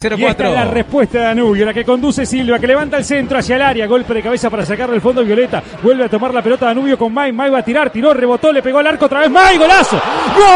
0-4. Y esta es la respuesta de Danubio, la que conduce Silva, que levanta el centro hacia el área, golpe de cabeza para sacarle el fondo Violeta, vuelve a tomar la pelota Danubio con May, May va a tirar, tiró, rebotó, le pegó al arco otra vez, May, golazo, ¡gol!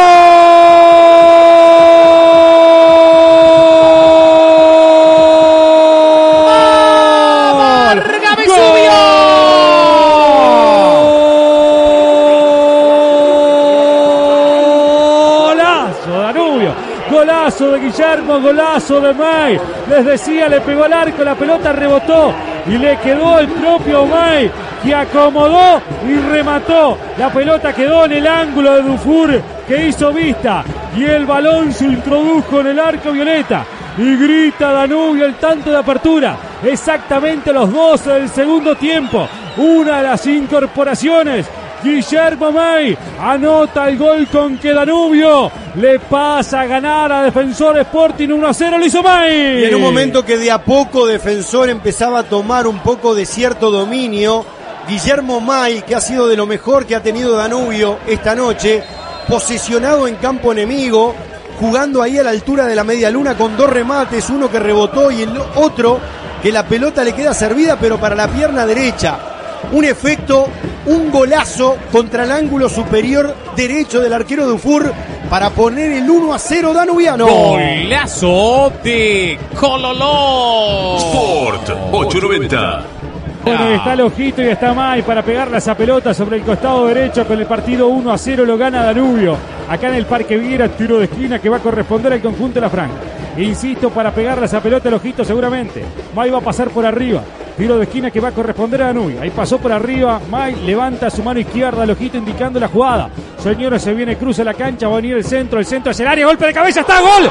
Golazo de Guillermo, golazo de May. Les decía, le pegó al arco, la pelota rebotó y le quedó el propio May, que acomodó y remató. La pelota quedó en el ángulo de Dufour, que hizo vista, y el balón se introdujo en el arco violeta. Y grita Danubio el tanto de apertura. Exactamente a los 12 del segundo tiempo. Una de las incorporaciones. Guillermo May anota el gol con que Danubio le pasa a ganar a Defensor Sporting 1-0, lo hizo May. Y en un momento que de a poco Defensor empezaba a tomar un poco de cierto dominio, Guillermo May, que ha sido de lo mejor que ha tenido Danubio esta noche, posesionado en campo enemigo, jugando ahí a la altura de la media luna con dos remates, uno que rebotó y el otro que la pelota le queda servida pero para la pierna derecha. Un efecto, un golazo contra el ángulo superior derecho del arquero Dufour para poner el 1-0 danubiano. Golazo de Cololó. Sport 890. Bueno, está el ojito y está May para pegarle a esa pelota sobre el costado derecho. Con el partido 1-0 lo gana Danubio. Acá en el Parque Viera, tiro de esquina que va a corresponder al conjunto de la Franja. Insisto, para pegarle a esa pelota el ojito seguramente. May va a pasar por arriba. Tiro de esquina que va a corresponder a Danubio. Ahí pasó por arriba. May levanta su mano izquierda. El ojito indicando la jugada. Señores, se viene, cruza la cancha. Va a venir el centro hacia el área. Golpe de cabeza. ¡Está! ¡Gol!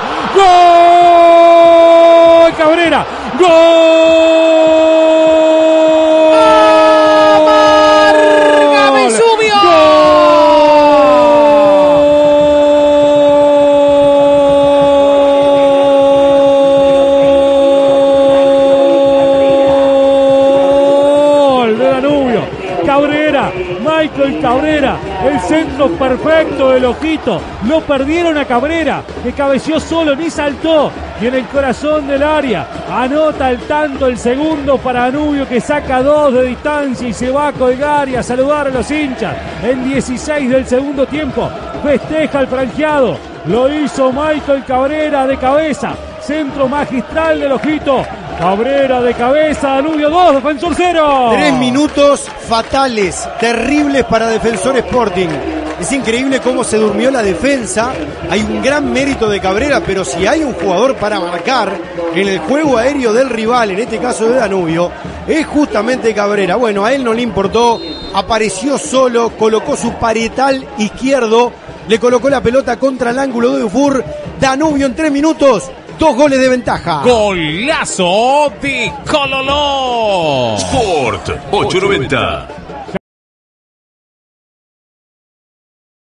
¡Gol! ¡Cabrera! ¡Gol! Michael Cabrera, el centro perfecto del ojito, lo perdieron a Cabrera, que cabeció solo, ni saltó, y en el corazón del área, anota el tanto, el segundo para Danubio, que saca 2 de distancia y se va a colgar y a saludar a los hinchas, en 16 del segundo tiempo, festeja el franjeado, lo hizo Michael Cabrera de cabeza, centro magistral del ojito, Cabrera de cabeza, Danubio 2, Defensor 0. 3 minutos fatales, terribles para Defensor Sporting. Es increíble cómo se durmió la defensa. Hay un gran mérito de Cabrera, pero si hay un jugador para marcar en el juego aéreo del rival, en este caso de Danubio, es justamente Cabrera. Bueno, a él no le importó, apareció solo, colocó su parietal izquierdo, le colocó la pelota contra el ángulo de Dufour. Danubio en 3 minutos. 2 goles de ventaja. Golazo de Cololó. Sport 890.